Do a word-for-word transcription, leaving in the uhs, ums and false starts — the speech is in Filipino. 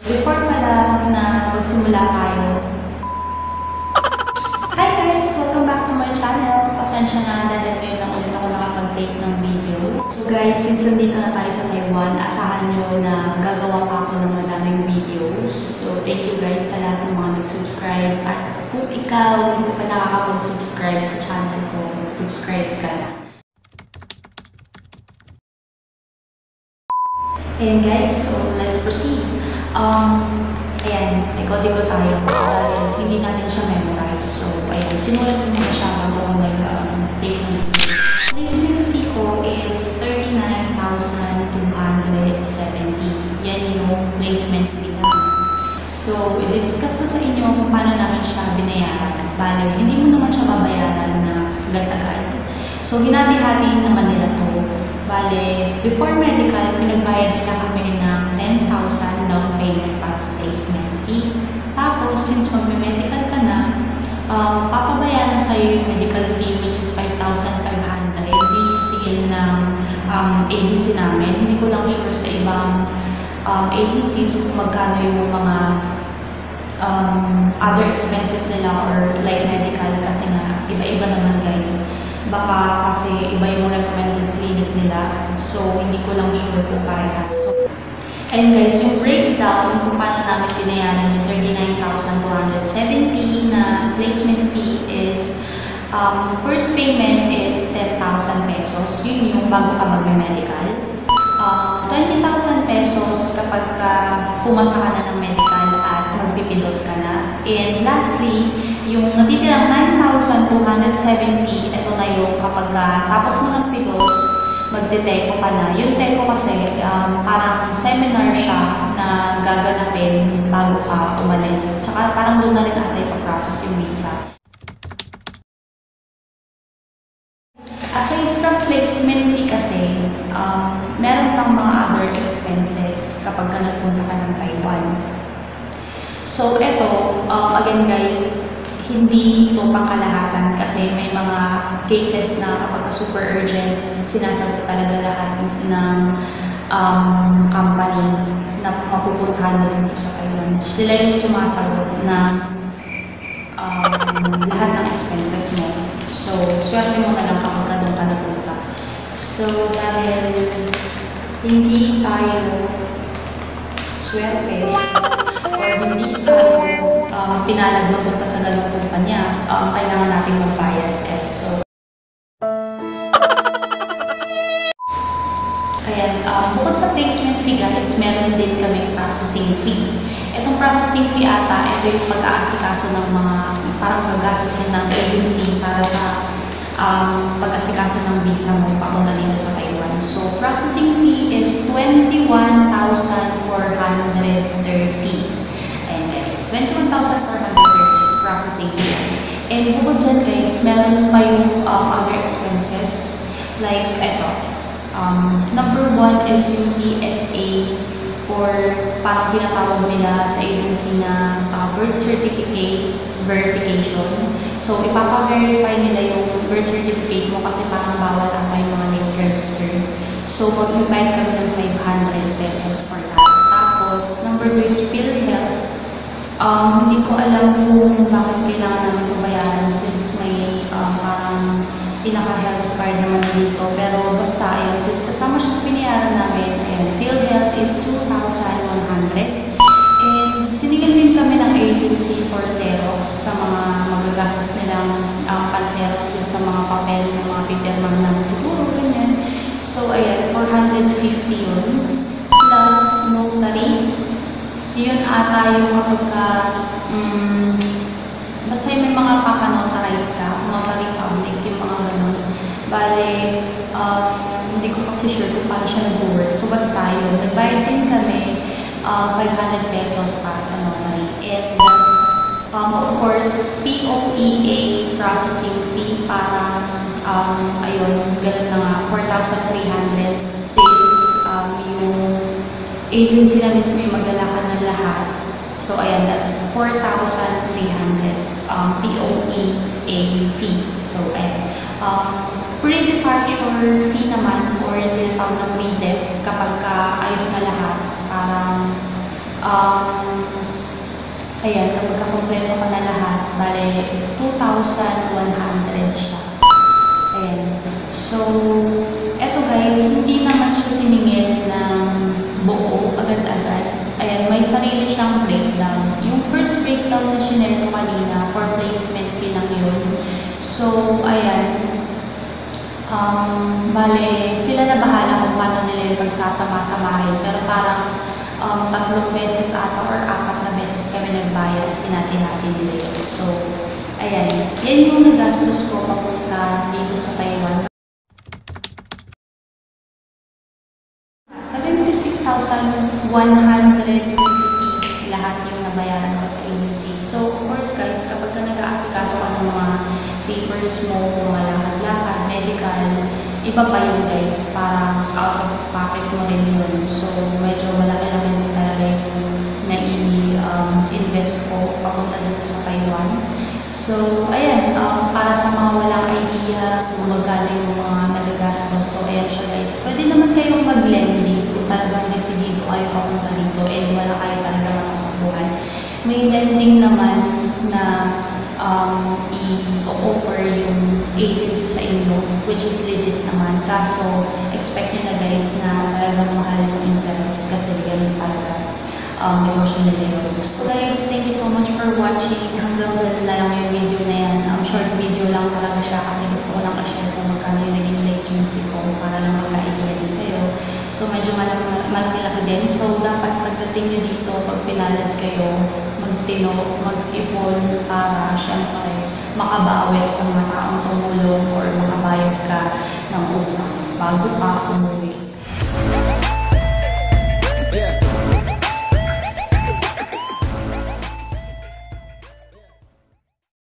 Before pala na magsimula tayo. Hi guys! Welcome back to my channel. Pasensya na dahil ngayon lang ulit ako nakapag-take ng video. So guys, since nandito na tayo sa Taiwan, asahan nyo na gagawa pa ako ng madaming videos. So thank you guys sa lahat ng mga nag-subscribe. At kung ikaw hindi ka pa nakakapag-subscribe sa channel ko, mag-subscribe ka na. Ayan guys, so let's proceed. Um, ayan, may kodigo tayo dahil hindi natin siya memorize. So, ayan, sinulat ko muna siya bago ako nag-take ng video. Placement fee ko is thirty-nine thousand two hundred seventy. Yan yung placement fee naman. So, i-discuss ko sa inyo kung paano namin siya binayaran. Bale, hindi mo naman siya babayaran na agad-agad. So, hinati-hati naman nila to. Bale, before medical, pinagbayad nila kami ng ten thousand down payment para sa placement fee. Tapos, since magme-medical ka na, um, papabayaran sa'yo yung medical fee which is five thousand five hundred. Hindi yung sigil ng um, agency namin. Hindi ko lang sure sa ibang um, agencies kung magkano yung mga um, other expenses nila or like medical kasi nga, iba-iba naman guys. Baka kasi iba yung recommended clinic nila. So, hindi ko lang sure kung parehas. So, and guys, yung breakdown kung paano namin binayaran yung thirty-nine thousand two hundred seventy na placement fee is um, first payment is ten thousand pesos. Yun yung bago ka mag-medical. Um, twenty thousand pesos kapag ka pumasa ka na ng medical at magpipidos ka na. And lastly, yung natitirang nine thousand two hundred seventy, ito na yung kapag ka, tapos mo ng pidos, magte-teco ka na. Yung teco kasi, um, parang seminar siya na gaganapin bago ka umalis. Tsaka parang doon na rin natin ipag-process yung visa. Aside from placement fee kasi, um, meron pang mga other expenses kapag ka nagpunta ka ng Taiwan. So, ito, um, again guys, hindi ito pangkalahatan kasi may mga cases na kapag super urgent, sinasagot talaga lahat ng um, company na mapupuntahan mo dito sa Taiwan. Sila yung sumasagot na um, lahat ng expenses mo. So, swerte mo na lang kapag ka doon ka napunta. So, dahil hindi tayo swerte or hindi tayo Um, pinalag mapunta sa ganung kumpanya, um, kailangan natin magbayad guys. So, ayan, um, bukod sa placement fee guys, meron din kami processing fee. Itong processing fee ata, ito yung pag-aasikaso ng mga parang pag-gastusin ng agency para sa um, pag-aasikaso ng visa mo papunta dito sa Taiwan. So, processing fee is twenty-one thousand four hundred thirty. twenty-one thousand four hundred thirty processing fee. And bukod dyan guys, meron pa yung um, other expenses. Like, eto. Um, number one is yung P S A or parang tinatawag nila sa agency na uh, birth certificate verification. So, ipapa-verify nila yung birth certificate mo kasi parang bawal ata yung mga late registered. So, mag-invite kami ng five hundred pesos for that. Tapos, number two is PhilHealth. Um, hindi ko alam kung bakit kailangan naman bayaran since may um, parang pinaka-health card naman dito. Pero basta ayun, since kasama siya sa pinayaran namin, ayan, PhilHealth is two thousand one hundred. And sinigil din kami ng agency for Xerox sa mga magagastos nilang um, pan-Xerox yun sa mga papel ng mga pipirman namin siguro, ganyan. So ayan, four hundred fifty yun. Plus notary. Yun ata yung kapag ka, um, basta may mga papanotarize ka, notary public, yung mga ganun. Bale, um, hindi ko kasi sure kung paano siya nag-work. So basta yun, nagbayad din kami uh, five hundred pesos para sa notary. And um, of course, P O E A processing fee para, um, ayun, ganun na nga, four thousand three hundred since um, yung agency na mismo yung maglalakad ng lahat. So, ayan, that's four thousand three hundred um, P O E A fee. So, ayan. Um, pre-departure fee naman or tinatawag na pre-dep kapag ka ayos na lahat, parang Um, ayan, kapag kakompleto ka na lahat, bale, two thousand one hundred siya. Ayan. So, eto guys, hindi naman siya siningil ng buo, agad-agad. Ayan, may sarili siyang breakdown. Yung first breakdown na sinare ko kanina, for placement fee lang yun. So, ayan. Um, bale, sila na bahala kung paano nila yung pagsasama-samahin. Pero parang um, tatlong beses ata or apat na beses kami nagbayad at hinati-hati nila yun. So, ayan. Yan yung nagastos ko papunta dito sa Taiwan. seventy-six thousand one hundred fifty lahat yung nabayaran ko sa agency. So, of course guys, kapag ka nag-aasikaso ka ng mga papers mo, malakad-lakad, medical, iba pa yun guys, parang out of pocket mo rin yun. So, medyo malaki-laki din talaga yung nai-invest ko papunta dito sa Taiwan. So, ayan, um, para sa mga walang idea kung magkano yung mga nagagastos, so ayan siya guys. Pwede naman kayong mag-lending kung talagang decidido kayo papunta dito and wala kayo talaga makakuhan. May lending naman na um, i-offer yung agency sa inyo, which is legit naman. Kaso, expect nyo na guys na talagang mahal yung interest kasi ganun talaga um, negosyo nila yun. So guys, thank you so much for watching. Hanggang dyan na lang yung video na yan. Um, short video lang talaga siya kasi gusto ko lang ka-share kung magkano yung naging placement fee ko para lang magka-idea din kayo. So medyo malaki-laki din. So dapat pagdating nyo dito, pag pinalad kayo, magtino, mag-ipon para syempre makabawi sa mga taong tumulong or makabayad ka ng utang bago ka umuwi.